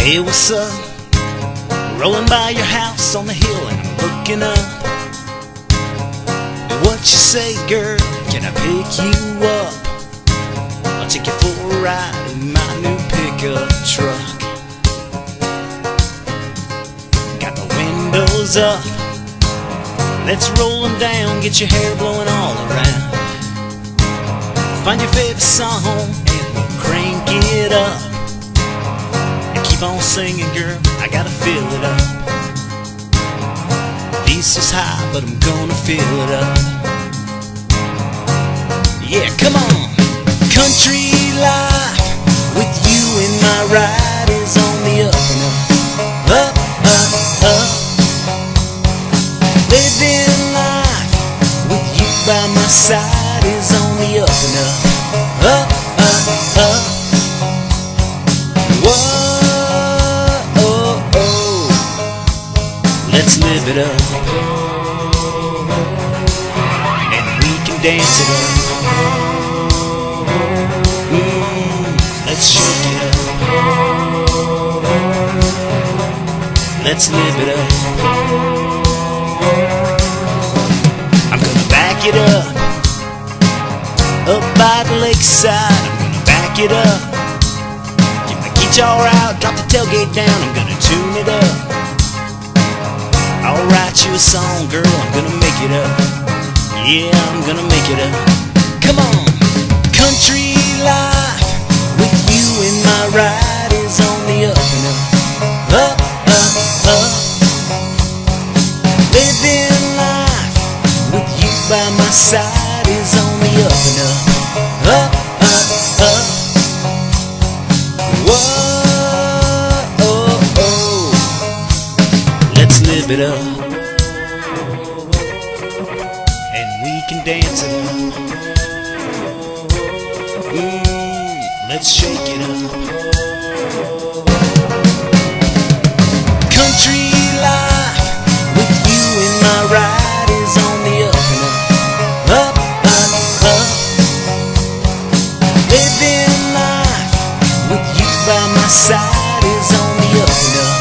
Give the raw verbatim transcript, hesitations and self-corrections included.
Hey, what's up? Rolling by your house on the hill and I'm looking up. What you say, girl? Can I pick you up? I'll take you for a ride in my new pickup truck. Got the windows up. Let's roll them down, get your hair blowing all around. Find your favorite song and we'll crank it up. Keep on singing, girl, I gotta fill it up. Diesel's high, but I'm gonna fill it up. Yeah, come on. Country life with you in my ride is on the up and up, up, up, up. Living life with you by my side is on the up and up, up, up, up. Whoa. Let's live it up, and we can dance it up. Mm, let's shake it up. Let's live it up. I'm gonna back it up, up by the lakeside. I'm gonna back it up. Get my guitar out, drop the tailgate down. I'm gonna tune it up. I'll write you a song, girl, I'm gonna make it up. Yeah, I'm gonna make it up. Come on! Country life with you in my ride is on the up and up, up, up, up. Living life with you by my side is on the up and up, up, up, up. Whoa, oh, oh. Let's live it up, and we can dance it up. Mm, let's shake it up. Country life with you in my ride is on the up and up, up, up, up. Living life with you by my side is on the up and up.